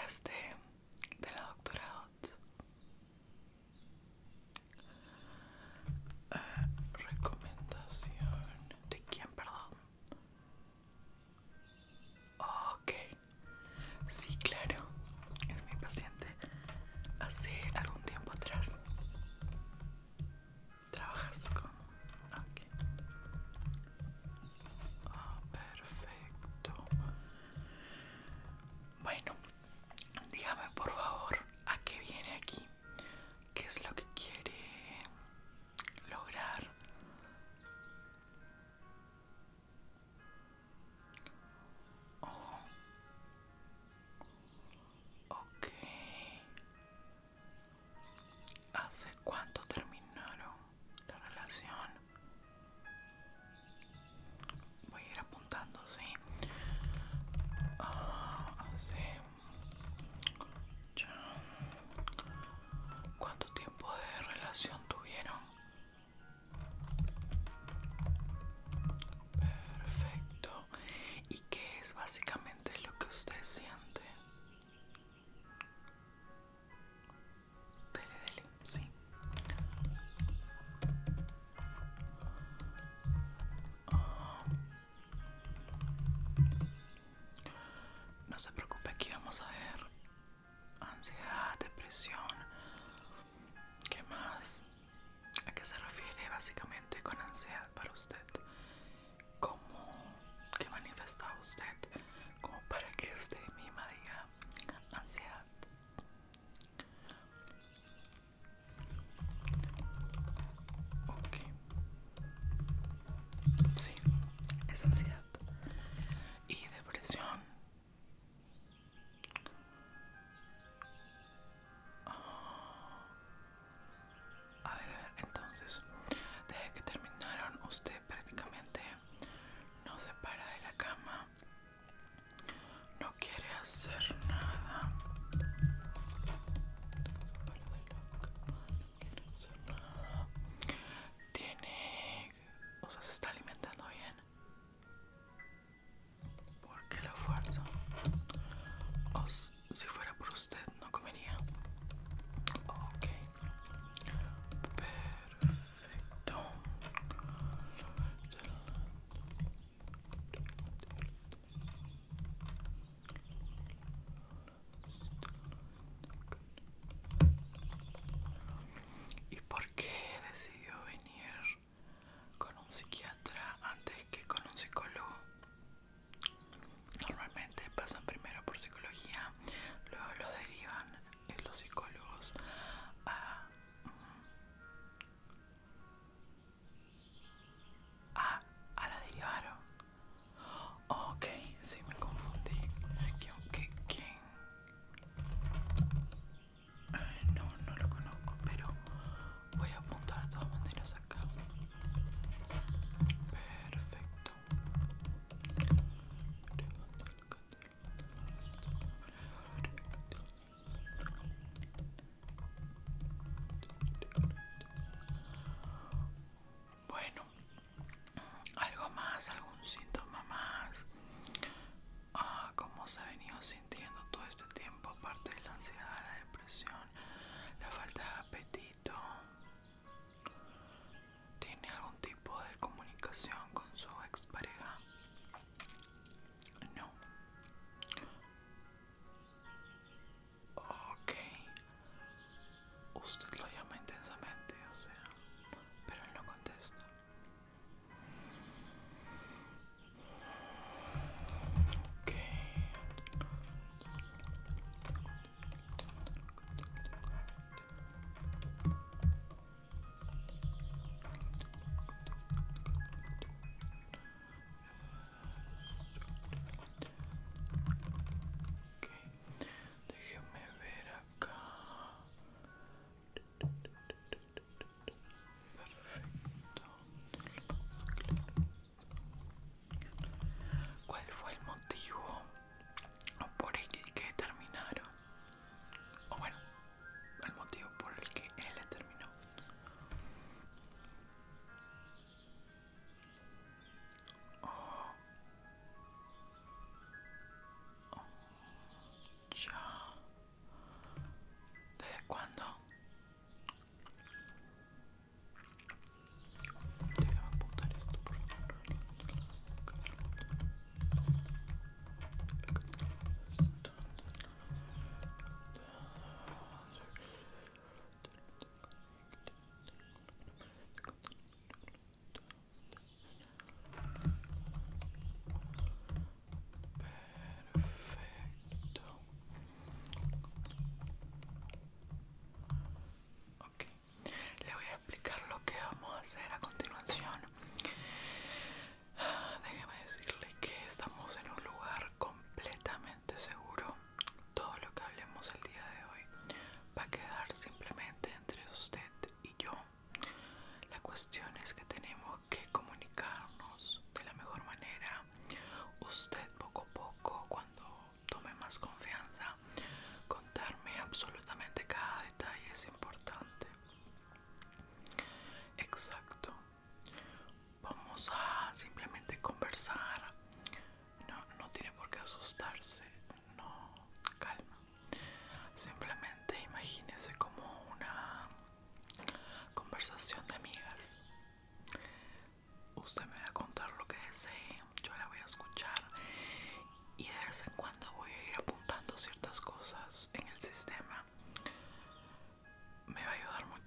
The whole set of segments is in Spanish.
escuchaste de la doctora Oz? Recomendación. ¿De quién, perdón? Ok, sí, claro. Es mi paciente. Hace algún tiempo atrás. ¿Trabajas con...? Ok. Ah, perfecto. Bueno, dígame por favor, ¿a qué viene aquí? ¿Qué es lo que quiere lograr? Oh, ok. ¿Hace cuánto terminaron la relación? Voy a ir apuntando, ¿sí? Hace ya... ¿Cuánto tiempo de relación tuvieron? Perfecto. ¿Y qué es básicamente lo que usted siente? Dele, dele, sí. No se preocupe, aquí vamos a ver ansiedad, depresión. ¿Qué más? ¿A qué se refiere básicamente con ansiedad para usted? ¿Cómo? ¿Qué manifesta usted? Como para que usted misma diga ansiedad. Ok, sí, es ansiedad. ¿Y depresión? A ver, entonces, deje que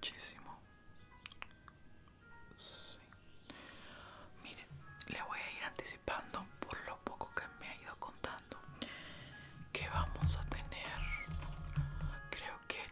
muchísimo. Sí. Mire, le voy a ir anticipando por lo poco que me ha ido contando que vamos a tener, creo que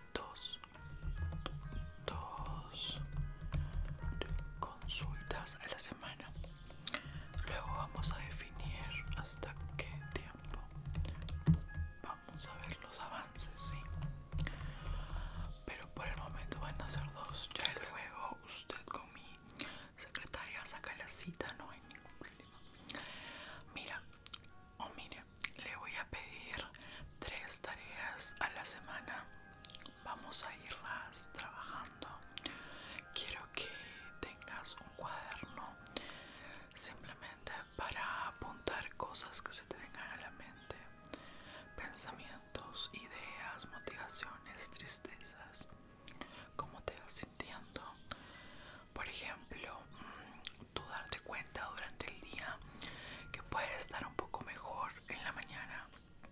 dos consultas a la semana. Luego vamos a definir hasta qué tiempo vamos a ver los avances, sí. Pero por el momento van a ser dos. Ya luego usted con mi secretaria saca la cita, no hay ningún problema. Mira, mire, le voy a pedir 3 tareas a la semana. Vamos a irlas trabajando. Quiero que tengas un cuaderno simplemente para apuntar cosas que se te vengan a la mente, pensamientos, ideas, motivaciones, tristezas, cómo te vas sintiendo. Por ejemplo, tú darte cuenta durante el día que puedes estar un poco mejor en la mañana,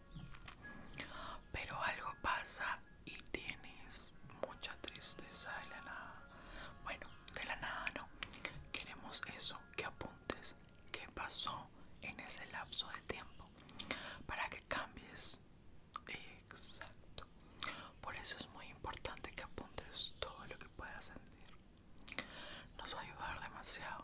pero algo pasa y tienes mucha tristeza de la nada. Bueno, de la nada no. Queremos eso, que apuntes qué pasó en ese lapso de tiempo para que cambies. Exacto. Por eso es muy importante que apuntes todo lo que puedas sentir. Nos va a ayudar demasiado.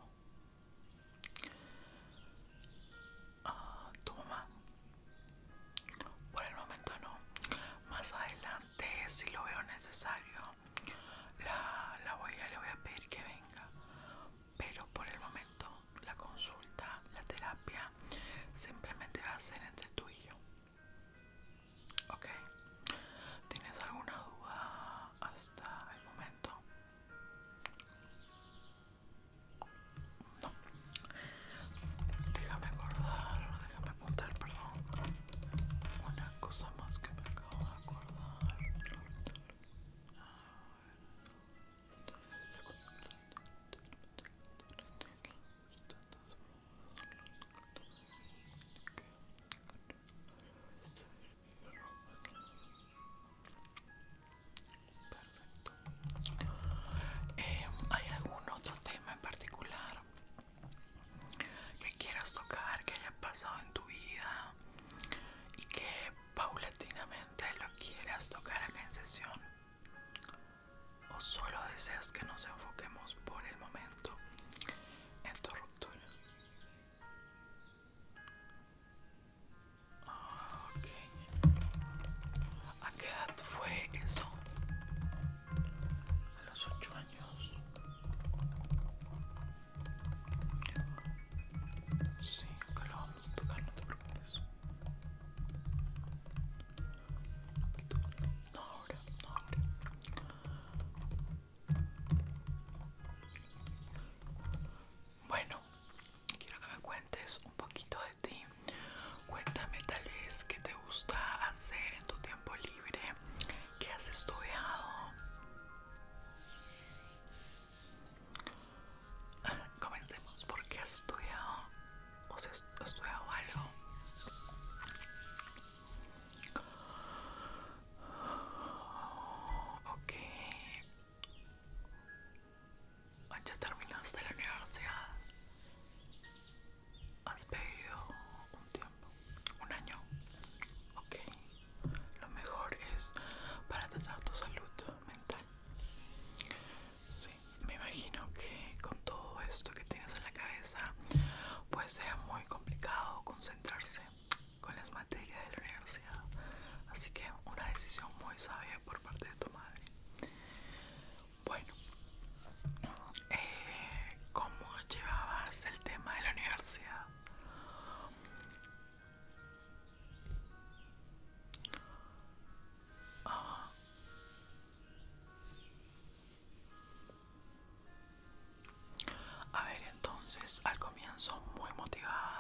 Tu mamá, por el momento no. Más adelante, si lo veo necesario, le voy a pedir que venga. Pero por el momento, la consulta, la terapia, simplemente va a ser entre tú y yo. ¿Ok? ¿Tienes alguna duda hasta el momento? No. Déjame apuntar, perdón. Una cosa más que me acabo de acordar. ¿Hay algún otro tema en particular que quieras tocar, que haya pasado en tu vida y que paulatinamente lo quieras tocar acá en sesión? ¿O solo deseas que nos enfoquemos por el momento en tu ruptura? Ok. ¿A qué edad fue eso? A los 8 años. Sí, acá lo vamos a tocar, no te preocupes. No ahora, no ahora. Bueno, quiero que me cuentes un poquito de ti. Cuéntame tal vez qué te gusta hacer en tu tiempo libre, qué has estudiado. Comencemos, ¿por qué has estudiado? ¿O si has estudiado algo? Ok. Ya terminaste la universidad. ¿Has pedido un tiempo? ¿Un año? Ok. Lo mejor es para tratar tu salud mental. Sí, me imagino que con todo esto que tienes en la cabeza, pues sea muy complicado concentrarse con las materias de la universidad. Así que una decisión muy sabia por parte de tu madre. Bueno, ¿cómo llevabas el tema de la universidad? Ah, a ver, entonces al comienzo muy motivada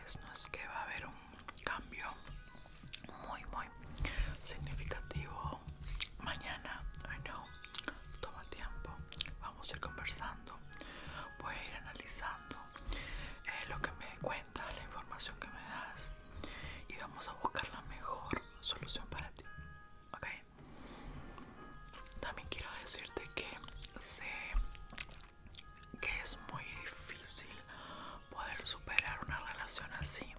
pues no es que va a haber un cambio muy significativo mañana. I know, toma tiempo, vamos a ir conversando, voy a ir analizando lo que me cuentas, la información que me das, y vamos a buscar la mejor solución para ti, ¿ok? También quiero decirte que sé que es muy difícil poder superar una relación así,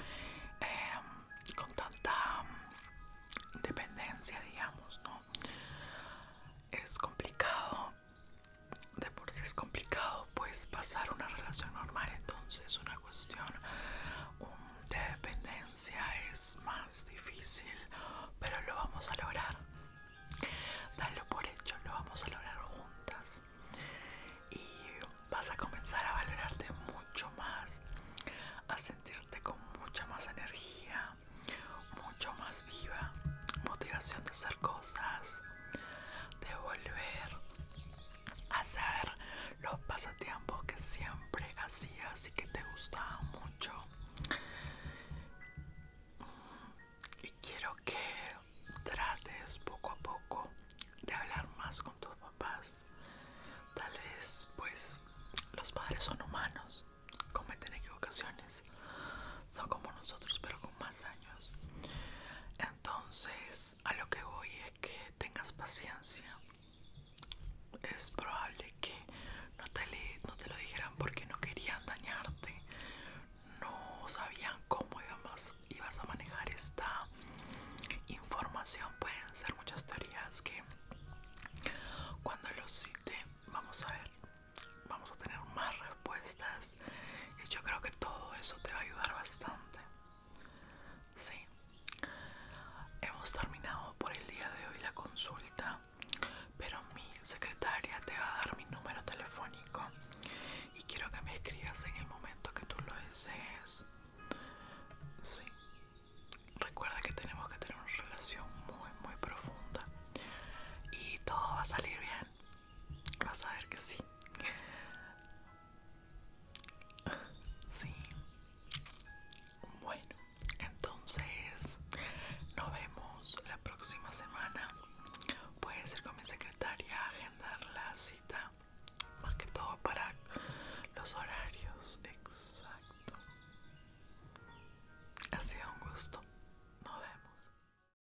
con tanta dependencia, digamos, ¿no? Es complicado, de por sí es complicado pues pasar una relación normal, entonces una cuestión de dependencia es más difícil, pero lo vamos a lograr. Dalo por hecho, lo vamos a lograr juntas y vas a comenzar a valorarte mucho más, a sentirte con mucha más energía, mucho más viva, motivación de hacer cosas, de volver a hacer los pasatiempos que siempre hacías y